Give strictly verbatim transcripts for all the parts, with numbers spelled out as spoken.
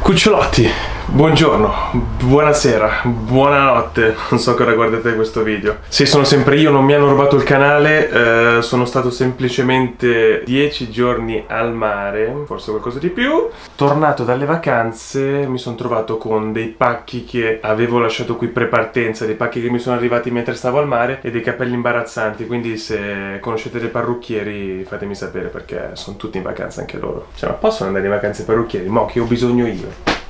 Cucciolotti, buongiorno, buonasera, buonanotte, non so che ora guardate questo video. Sì, sono sempre io, non mi hanno rubato il canale, eh, sono stato semplicemente dieci giorni al mare, forse qualcosa di più. Tornato dalle vacanze mi sono trovato con dei pacchi che avevo lasciato qui pre-partenza, dei pacchi che mi sono arrivati mentre stavo al mare e dei capelli imbarazzanti, quindi se conoscete dei parrucchieri fatemi sapere perché sono tutti in vacanza anche loro. Cioè, ma possono andare in vacanza i parrucchieri? Mo' che ho bisogno io.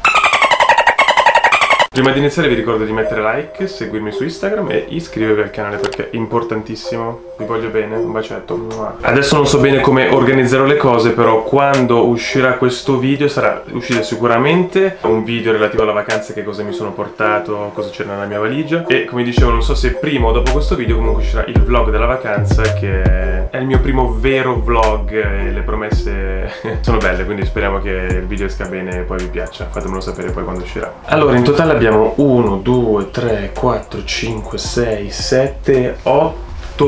Prima di iniziare vi ricordo di mettere like, seguirmi su Instagram e iscrivervi al canale perché è importantissimo. Vi voglio bene, un bacetto. Adesso non so bene come organizzerò le cose, però quando uscirà questo video sarà uscito sicuramente un video relativo alla vacanza, che cosa mi sono portato, cosa c'era nella mia valigia. E come dicevo, non so se prima o dopo questo video comunque uscirà il vlog della vacanza, che è il mio primo vero vlog e le promesse sono belle, quindi speriamo che il video esca bene e poi vi piaccia. Fatemelo sapere poi quando uscirà. Allora, in totale abbiamo uno, due, tre, quattro, cinque, sei, sette, otto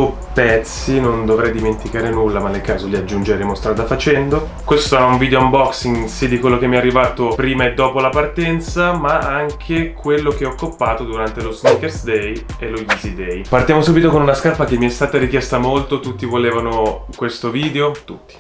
pezzi, non dovrei dimenticare nulla, ma nel caso li aggiungeremo strada facendo. Questo sarà un video unboxing sia di quello che mi è arrivato prima e dopo la partenza, ma anche quello che ho coppato durante lo Sneakers Day e lo Yeezy Day. Partiamo subito con una scarpa che mi è stata richiesta molto, tutti volevano questo video, tutti.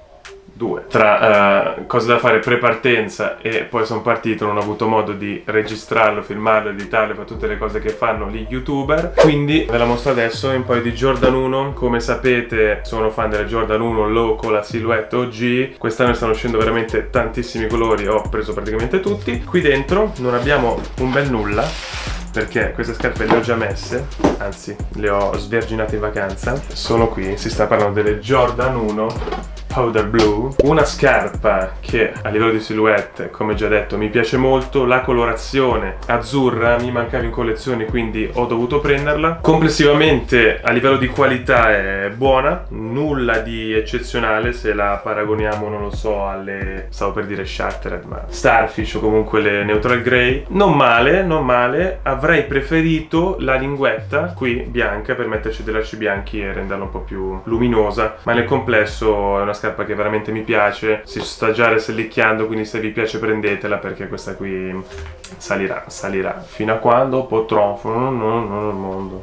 Due. Tra uh, cose da fare pre-partenza e poi sono partito, non ho avuto modo di registrarlo, filmarlo, editarlo, fare tutte le cose che fanno gli youtuber, quindi ve la mostro adesso. Un paio di Jordan uno, come sapete sono fan delle Jordan uno Low con la silhouette O G, quest'anno stanno uscendo veramente tantissimi colori, ho preso praticamente tutti. Qui dentro non abbiamo un bel nulla, perché queste scarpe le ho già messe, anzi le ho sverginate in vacanza. Sono qui, si sta parlando delle Jordan uno Powder Blue, una scarpa che a livello di silhouette, come già detto, mi piace molto. La colorazione azzurra mi mancava in collezione, quindi ho dovuto prenderla. Complessivamente a livello di qualità è buona, nulla di eccezionale se la paragoniamo, non lo so, alle, stavo per dire Shattered, ma Starfish o comunque le Neutral Grey. Non male, non male. Avrei preferito la linguetta qui bianca per metterci dei lacci bianchi e renderla un po' più luminosa, ma nel complesso è una scarpa che veramente mi piace, si sta già resellicchiando, quindi se vi piace prendetela perché questa qui salirà, salirà fino a quando potrò, no, no, no, il mondo.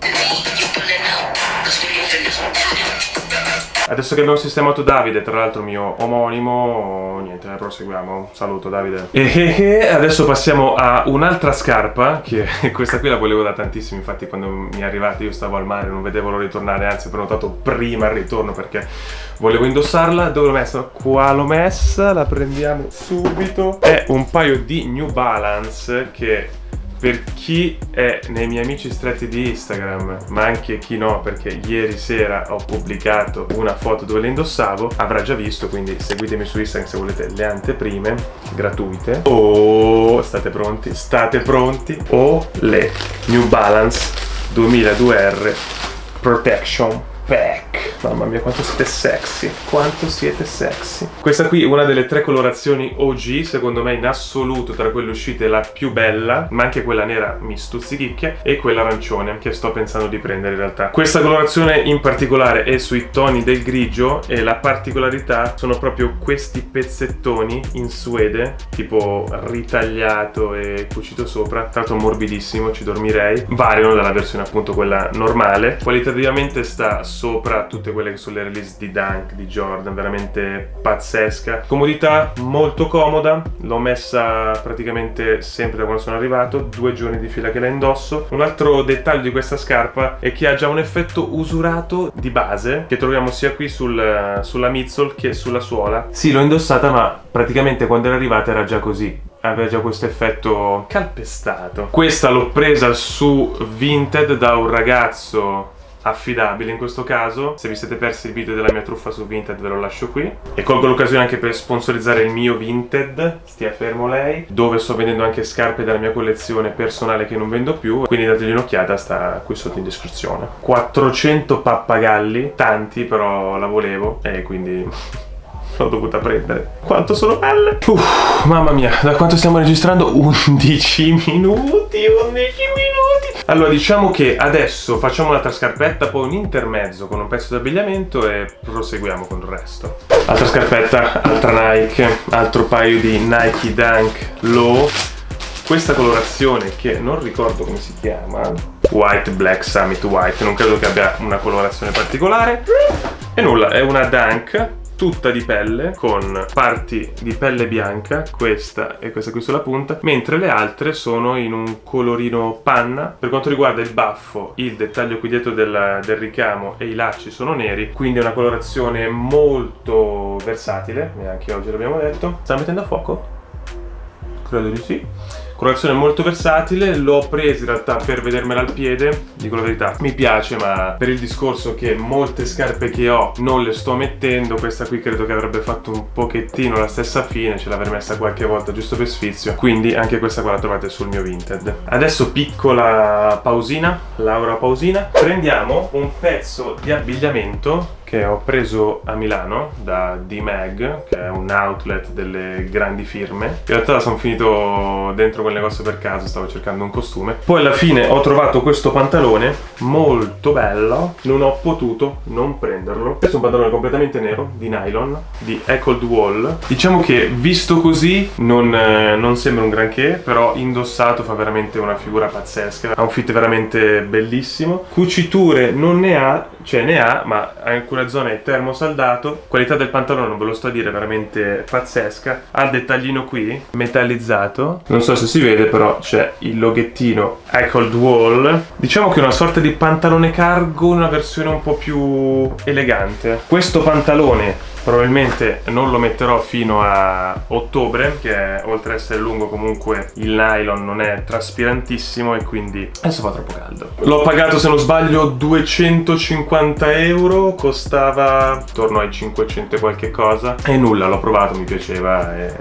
Adesso che abbiamo sistemato Davide, tra l'altro mio omonimo, niente, proseguiamo. Saluto Davide. E adesso passiamo a un'altra scarpa, che questa qui la volevo da tantissimo, infatti quando mi è arrivata io stavo al mare, non vedevo l'ora di tornare, anzi ho prenotato prima il ritorno perché volevo indossarla. Dove l'ho messa? Qua l'ho messa, la prendiamo subito. È un paio di New Balance che, per chi è nei miei amici stretti di Instagram, ma anche chi no, perché ieri sera ho pubblicato una foto dove le indossavo, avrà già visto, quindi seguitemi su Instagram se volete le anteprime gratuite. Oh, state pronti? State pronti? O le New Balance duemiladue R Protection Pack. Mamma mia, quanto siete sexy, quanto siete sexy. Questa qui è una delle tre colorazioni O G, secondo me in assoluto tra quelle uscite la più bella, ma anche quella nera mi stuzzichicchia, e quella arancione che sto pensando di prendere in realtà. Questa colorazione in particolare è sui toni del grigio e la particolarità sono proprio questi pezzettoni in suede, tipo ritagliato e cucito sopra, tra l'altro morbidissimo, ci dormirei. Variano dalla versione appunto quella normale, qualitativamente sta sopra tutte quelle che sono le release di Dunk, di Jordan, veramente pazzesca. Comodità molto comoda, l'ho messa praticamente sempre da quando sono arrivato, due giorni di fila che la indosso. Un altro dettaglio di questa scarpa è che ha già un effetto usurato di base che troviamo sia qui sul, sulla midsole che sulla suola. Sì, l'ho indossata, ma praticamente quando era arrivata era già così, aveva già questo effetto calpestato. Questa l'ho presa su Vinted da un ragazzo affidabile in questo caso. Se vi siete persi il video della mia truffa su Vinted ve lo lascio qui, e colgo l'occasione anche per sponsorizzare il mio Vinted, stia fermo lei, dove sto vendendo anche scarpe della mia collezione personale che non vendo più, quindi dategli un'occhiata, sta qui sotto in descrizione. Quattrocento pappagalli, tanti, però la volevo e quindi l'ho dovuta prendere. Quanto sono belle! Uff, mamma mia, da quanto stiamo registrando? undici minuti, undici minuti! Allora, diciamo che adesso facciamo un'altra scarpetta, poi un intermezzo con un pezzo d'abbigliamento e proseguiamo con il resto. Altra scarpetta, altra Nike, altro paio di Nike Dunk Low. Questa colorazione che non ricordo come si chiama, White Black Summit White, non credo che abbia una colorazione particolare. E nulla, è una Dunk tutta di pelle, con parti di pelle bianca, questa e questa qui sulla punta, mentre le altre sono in un colorino panna. Per quanto riguarda il baffo, il dettaglio qui dietro del, del ricamo e i lacci sono neri, quindi è una colorazione molto versatile, neanche oggi l'abbiamo detto. Sta mettendo a fuoco? Credo di sì. Colorazione molto versatile, l'ho presa in realtà per vedermela al piede, dico la verità, mi piace, ma per il discorso che molte scarpe che ho non le sto mettendo, questa qui credo che avrebbe fatto un pochettino la stessa fine, ce l'avrei messa qualche volta giusto per sfizio, quindi anche questa qua la trovate sul mio Vinted. Adesso piccola pausina, Laura pausina, prendiamo un pezzo di abbigliamento che ho preso a Milano da D-Mag, che è un outlet delle grandi firme. In realtà sono finito dentro quel negozio per caso, stavo cercando un costume. Poi alla fine ho trovato questo pantalone molto bello, non ho potuto non prenderlo. Questo è un pantalone completamente nero, di nylon, di Echoed Wall. Diciamo che visto così non, eh, non sembra un granché, però indossato fa veramente una figura pazzesca. Ha un fit veramente bellissimo. Cuciture non ne ha, cioè ne ha, ma ha alcune zone è termosaldato. Qualità del pantalone non ve lo sto a dire, veramente pazzesca. Ha il dettaglino qui metallizzato, non so se si vede, però c'è il loghettino Echoed Wall. Diciamo che è una sorta di pantalone cargo, una versione un po' più elegante. Questo pantalone probabilmente non lo metterò fino a ottobre, che oltre ad essere lungo comunque il nylon non è traspirantissimo e quindi adesso fa troppo caldo. L'ho pagato, se non sbaglio, duecentocinquanta euro, costava attorno ai cinquecento e qualche cosa, e nulla, l'ho provato, mi piaceva e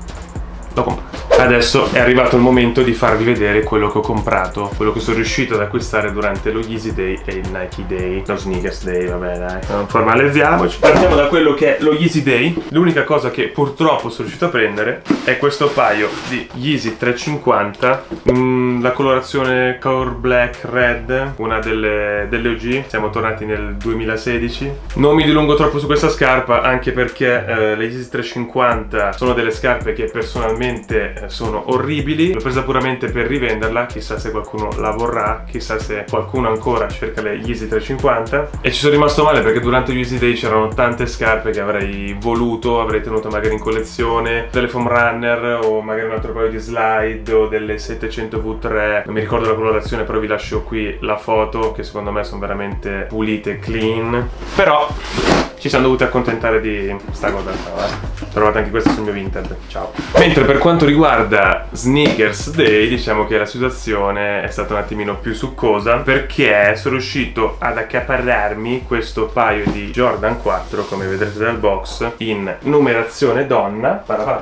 l'ho comprato. Adesso è arrivato il momento di farvi vedere quello che ho comprato, quello che sono riuscito ad acquistare durante lo Yeezy Day e il Nike Day, lo Sneakers Day, vabbè dai, non formalizziamoci. Partiamo da quello che è lo Yeezy Day. L'unica cosa che purtroppo sono riuscito a prendere è questo paio di Yeezy trecentocinquanta, mm, la colorazione Core Black Red, una delle, delle O G, siamo tornati nel duemilasedici. Non mi dilungo troppo su questa scarpa, anche perché eh, le Yeezy trecentocinquanta sono delle scarpe che personalmente sono orribili. L'ho presa puramente per rivenderla, chissà se qualcuno la vorrà, chissà se qualcuno ancora cerca le Yeezy trecentocinquanta. E ci sono rimasto male perché durante gli Yeezy Day c'erano tante scarpe che avrei voluto, avrei tenuto magari in collezione, delle foam runner o magari un altro paio di slide o delle settecento V tre, non mi ricordo la colorazione, però vi lascio qui la foto che secondo me sono veramente pulite, clean. Però ci siamo dovuti accontentare di sta cosa qua, eh. Trovate anche questo sul mio Vinted, ciao. Mentre per quanto riguarda Sneakers Day, diciamo che la situazione è stata un attimino più succosa, perché sono riuscito ad accaparrarmi questo paio di Jordan quattro, come vedrete dal box, in numerazione donna.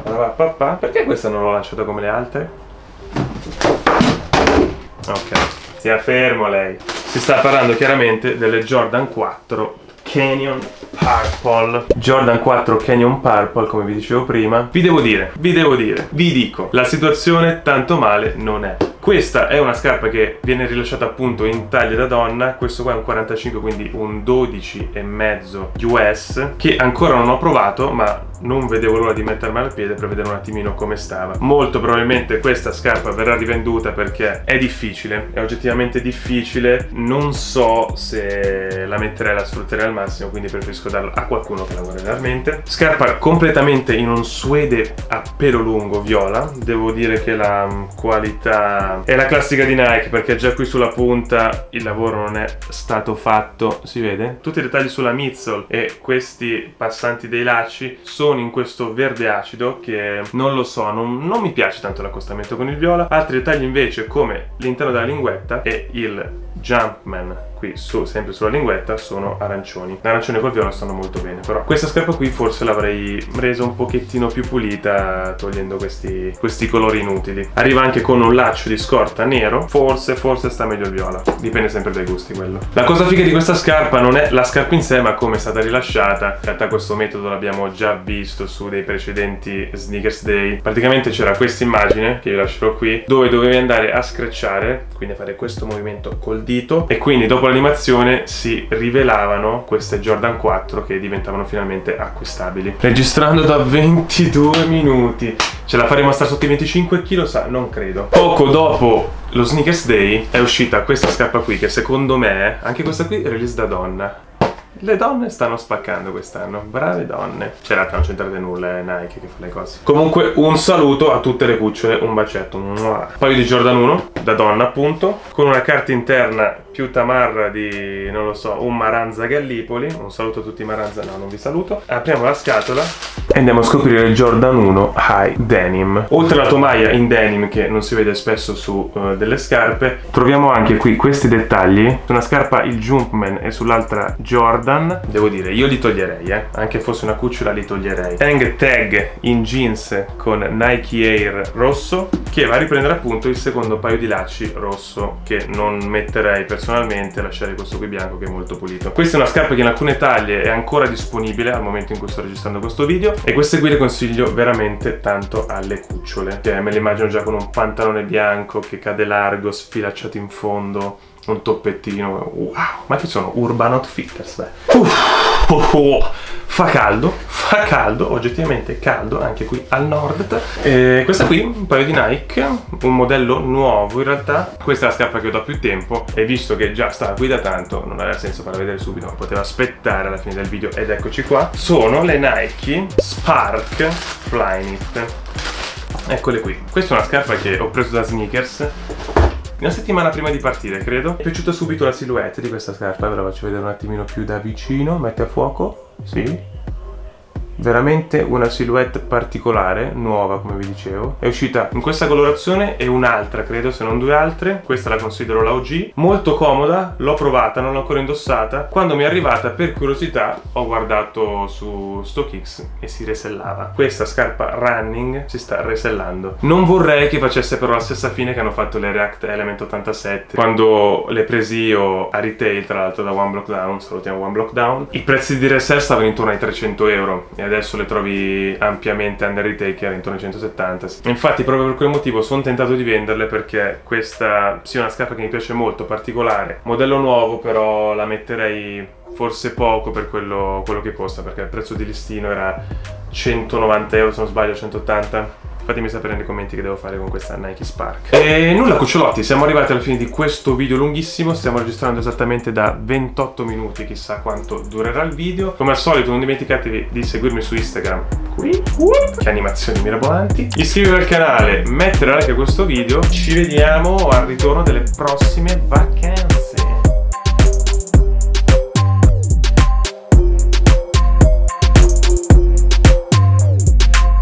Perché questa non l'ho lanciata come le altre? Ok, stia fermo lei. Si sta parlando chiaramente delle Jordan quattro Canyon Purple. Jordan quattro Canyon Purple, come vi dicevo prima. Vi devo dire, vi devo dire, vi dico, la situazione tanto male non è. Questa è una scarpa che viene rilasciata appunto in taglia da donna. Questo qua è un quarantacinque, quindi un dodici e mezzo U S, che ancora non ho provato, ma non vedevo l'ora di mettermela al piede per vedere un attimino come stava. Molto probabilmente questa scarpa verrà rivenduta perché è difficile, è oggettivamente difficile. Non so se la metterei, la sfrutterei al massimo, quindi preferisco darla a qualcuno che lavora realmente. Scarpa completamente in un suede a pelo lungo viola. Devo dire che la qualità è la classica di Nike, perché già qui sulla punta il lavoro non è stato fatto, si vede? Tutti i dettagli sulla midsole e questi passanti dei lacci sono in questo verde acido che non lo so, non, non mi piace tanto l'accostamento con il viola. Altri dettagli invece, come l'interno della linguetta e il Jumpman qui su, sempre sulla linguetta sono arancioni. L'arancione col viola stanno molto bene, però questa scarpa qui forse l'avrei resa un pochettino più pulita togliendo questi, questi colori inutili. Arriva anche con un laccio di scorta nero, forse forse sta meglio il viola, dipende sempre dai gusti quello. La cosa figa di questa scarpa non è la scarpa in sé, ma come è stata rilasciata. In realtà questo metodo l'abbiamo già visto su dei precedenti Sneakers Day. Praticamente c'era questa immagine che vi lascerò qui, dove dovevi andare a scratchare, quindi a fare questo movimento col dito, e quindi dopo l'animazione si rivelavano queste Jordan quattro che diventavano finalmente acquistabili. Registrando da ventidue minuti, ce la faremo stare sotto i venticinque chili? Sa, non credo. Poco dopo lo Sneakers Day è uscita questa scarpa qui, che secondo me, anche questa qui, release da donna. Le donne stanno spaccando quest'anno, brave donne. C'è l'altra, non c'entrate nulla, è Nike che fa le cose. Comunque un saluto a tutte le cucciole, un bacetto. Un paio di Jordan uno, da donna appunto, con una carta interna più tamarra di, non lo so, un Maranza Gallipoli. Un saluto a tutti i Maranza, no, non vi saluto. Apriamo la scatola e andiamo a scoprire il Jordan uno High Denim. Oltre alla tomaia in denim, che non si vede spesso su uh, delle scarpe, troviamo anche qui questi dettagli. Su una scarpa il Jumpman e sull'altra Jordan. Devo dire, io li toglierei, eh. Anche fosse una cucciola li toglierei. Hang tag in jeans con Nike Air rosso, che va a riprendere appunto il secondo paio di lacci rosso, che non metterei personalmente, lasciare questo qui bianco che è molto pulito. Questa è una scarpa che in alcune taglie è ancora disponibile al momento in cui sto registrando questo video, e queste qui le consiglio veramente tanto alle cucciole, che me le immagino già con un pantalone bianco che cade largo, sfilacciato in fondo, un toppettino. Wow, ma che sono Urban Outfitters, beh. Uff, oh, oh. Fa caldo, fa caldo, oggettivamente caldo anche qui al nord. E questa qui, un paio di Nike, un modello nuovo in realtà. Questa è la scarpa che ho da più tempo, e visto che già stava qui da tanto non aveva senso farla vedere subito, ma poteva aspettare alla fine del video, ed eccoci qua. Sono le Nike Spark Flyknit. Eccole qui. Questa è una scarpa che ho preso da Sneakers una settimana prima di partire, credo. Mi è piaciuta subito la silhouette di questa scarpa, ve la faccio vedere un attimino più da vicino. Mette a fuoco, sì. Veramente una silhouette particolare, nuova come vi dicevo. È uscita in questa colorazione e un'altra, credo, se non due altre. Questa la considero la O G. Molto comoda, l'ho provata, non l'ho ancora indossata. Quando mi è arrivata, per curiosità, ho guardato su StockX e si resellava. Questa scarpa running si sta resellando. Non vorrei che facesse però la stessa fine che hanno fatto le React Element ottantasette. Quando le presi io a retail, tra l'altro da One Block Down, salutiamo One Block Down, i prezzi di resell stavano intorno ai trecento euro. E adesso le trovi ampiamente under retail che era intorno ai centosettanta. Infatti proprio per quel motivo sono tentato di venderle, perché questa sì, è una scarpa che mi piace molto, particolare, modello nuovo, però la metterei forse poco per quello, quello che costa, perché il prezzo di listino era centonovanta euro se non sbaglio, centottanta. Fatemi sapere nei commenti che devo fare con questa Nike Spark. E nulla cucciolotti, siamo arrivati alla fine di questo video lunghissimo. Stiamo registrando esattamente da ventotto minuti, chissà quanto durerà il video. Come al solito non dimenticatevi di seguirmi su Instagram, qui, che animazioni mirabolanti. Iscrivetevi al canale, mettere like a questo video. Ci vediamo al ritorno delle prossime vacanze.